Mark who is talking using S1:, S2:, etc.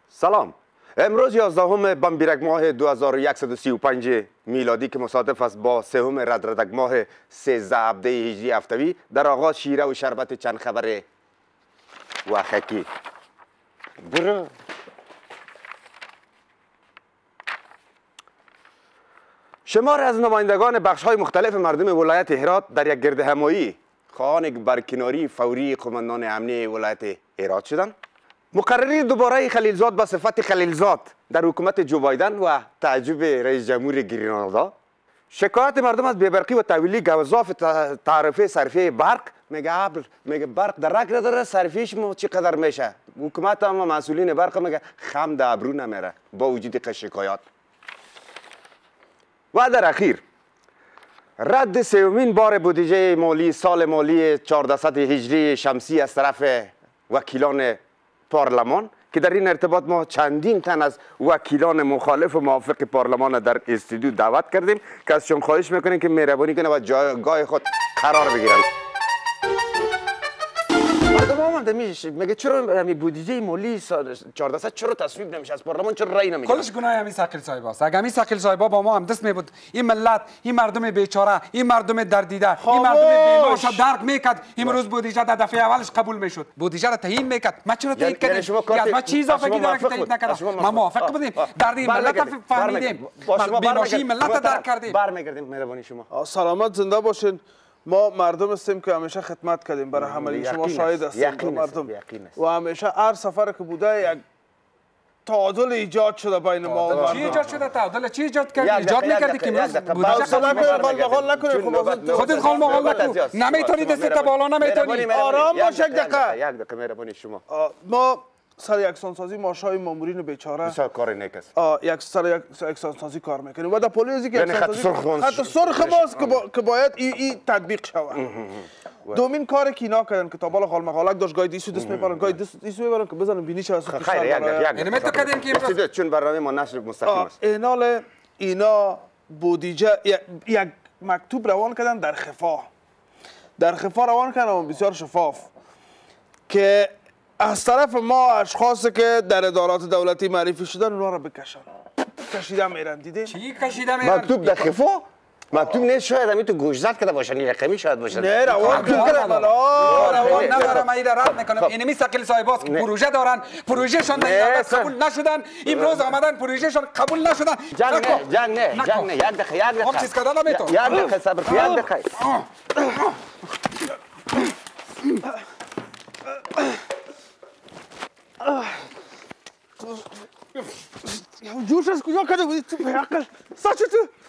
S1: سلام. امروز 11 بامبیرک ماه 2135 میلادی که مصادف است با 3 ردردک ماه 13 هفته هجری هفتوی در آغاز شیره و شربت چند خبر وخکی. برو. شمار از نمایندگان بخش‌های مختلف مردم ولایت هرات در یک گرد همایی خواهان برکناری فوری قماندان امنی ولایت هرات شدند. مقرری دوباره خلیلزاد به صفت خلیلزاد در حکومت جو بایدن و تعجب رئیس جمهور گرینادا. شکایت مردم از بی‌برقی و تحویل گزاف تعرفه صرفه برق. میگه برق درک نداره، صرفیش چقدر میشه. حکومت هم مسئولین برق میگه خم در ابرو نمیره با وجود شکایات. و در اخیر رد سومین بار بودجه مالی سال مالی 1400 هجری شمسی از طرف وکیلان پارلمان که در این ارتباط ما چندین تن از وکیلان مخالف و موافق پارلمان در استودیو دعوت کردیم که ازشون خواهش میکنیم که مهربانی کنه و جایگاه خود قرار بگیرن. مردم هم میگه چرا همین بودجه مالی 1400 چرا تصویب نمیشه از پارلمان، چرا رأی نمیده؟
S2: کلش گناه همین ثقیل صاحب است. اگه همین ثقیل صاحب با ما هم دست میبود این ملت، این مردم بیچاره، این مردم دردیده، این مردم بیمارش درک میکرد امروز بودجه در دفعه اولش قبول میشد. بودجه را تعیین میکرد. ما چرا تایید کردیم؟ ما چی اضافه داره که تایید نکردم؟ ما موافق بودیم. درد این ملت فهمیدیم. بیماشی ملت درک کردیم.
S1: برمیگردیم. مهربانی شما.
S3: سلامت زنده باشین. ما مردم هستیم که همیشه خدمت کردیم برای همه شما شاهد هستیم مردم و همیشه هر سفر که بوده یک تعادل ایجاد شده بین ما و مردم.
S2: چی ایجاد شده تعادل؟ چی ایجاد کردی؟ ایجاد می‌کردی که امروز بودجه
S3: قال نکنید.
S2: خودت خال مقال نکن. نمیتونی دستت بالا نمیتونی.
S3: آرام باش. یک
S1: دقیقه مهربانی شما.
S3: ما سر یکسانسازی ماشای مامورین بیچاره
S1: بسیار کار نیک است.
S3: سر یکسانسازی کار میکنیم و در پلیسی که
S1: خط
S3: سرخ ماست که باید این تطبیق شود. دومین کاری که اینا کردن که تا بالا خال مقالک داشت گاهی دیسو دست میبرن گاهی دیسو میبرن که بزنن بینی چه از
S1: خیر یک
S2: تو کردیم که
S1: چون برنامه ما نشر مستقیم است.
S3: اینا بودجه یک مکتوب روان کردن در خفا روان کردن بسیار شفاف که از طرف ما اشخاصی که در ادارات دولتی معرفی شدن اونها را بکشن. کشیده میرن. دیده
S2: چی کشیده میرن؟
S1: مکتوب در خفا؟ مکتوب نیست، شاید همین تو گوشزد کرده باشن، این رقمی شاید باشن.
S3: نه روان کردن.
S2: روان ندارم، این رد میکنم. اینمی ثقیل صاحباست که پروژه دارن، پروژهشان قبول نشدن. امروز آمدن پروژهشان قبول نشدن.
S1: جنگ نه یک دقیقه
S2: خب چیز کردن نمیتون.
S1: یک دقیقه صبر کن. یک دقیقه
S3: جوش از کجا کرده بودی تو به عقل؟ ساچه تو